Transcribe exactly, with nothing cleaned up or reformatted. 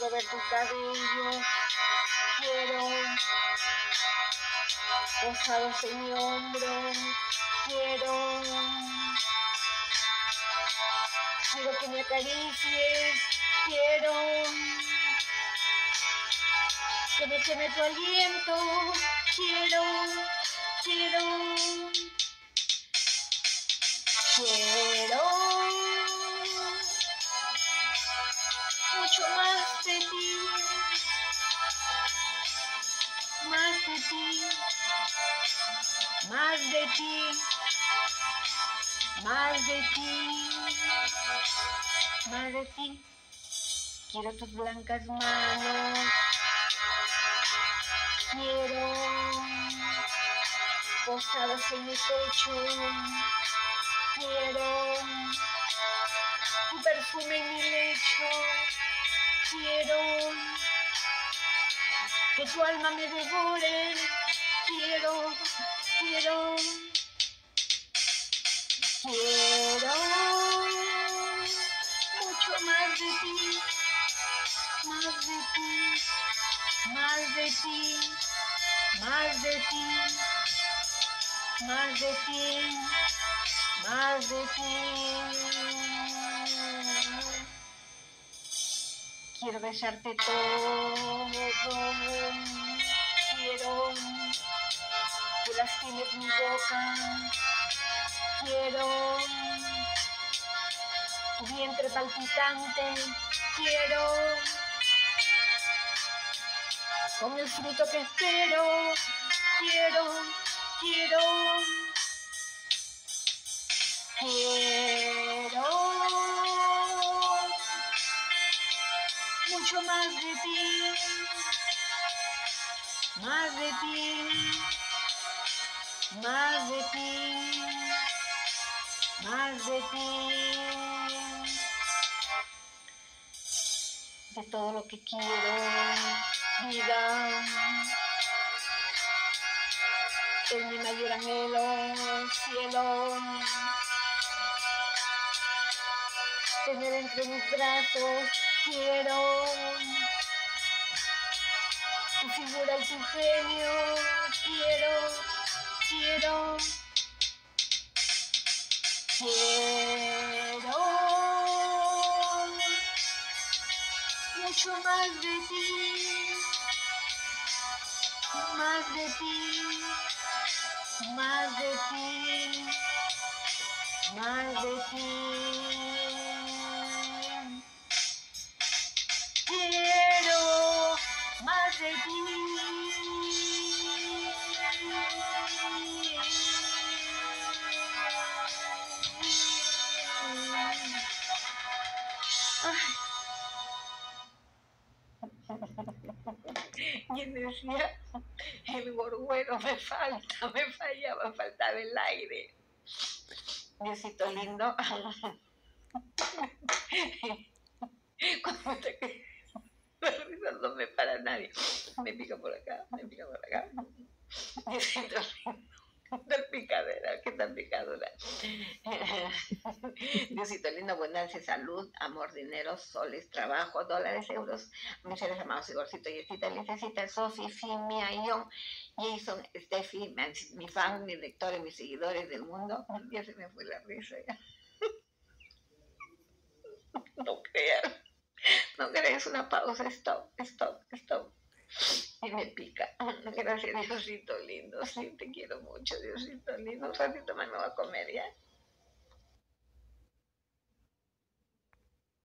quiero ver tus cabellos, quiero posados en mi hombro, quiero, quiero que me acaricies, quiero que me queme tu aliento, quiero, quiero, quiero mucho más de ti, más de ti, más de ti, más de ti, más de ti. Quiero tus blancas manos, quiero posadas en mi pecho, quiero tu perfume en mi lecho, quiero que tu alma me devore, quiero, quiero, quiero mucho más de ti, más de ti, más de ti, más de ti, más de ti, más de ti. Quiero besarte todo, quiero que lastimes mi boca, quiero tu vientre palpitante, quiero con el fruto que espero, quiero, quiero, quiero mucho más de ti, más de ti, más de ti, más de ti, de todo lo que quiero, vida, es mi mayor anhelo, cielo, tener entre mis brazos, quiero tu figura y tu genio, quiero, quiero, quiero mucho más de ti, más de ti, más de ti, más de ti. Quiero más de ti. Y él decía, el gorgüero me falta, me fallaba, faltaba el aire. Diosito lindo. Cuando te quedas, la risa no me para nadie. Me pica por acá, me pica por acá. Diosito lindo. Tal picadera, qué tan picadora. Diosito lindo, abundancia, salud, amor, dinero, soles, trabajo, dólares, euros. Mis seres amados, Igorcito, Yesita, Licecita, Sofi, Fimia, Ion, Jason, Steffi, mi fan, mis lectores, mis seguidores del mundo. Ya se me fue la risa ya. No creas, no creas, una pausa, stop, stop, stop. Y me pica. Gracias, Diosito lindo. Sí, te quiero mucho, Diosito lindo. Un ratito más me voy a comer ya.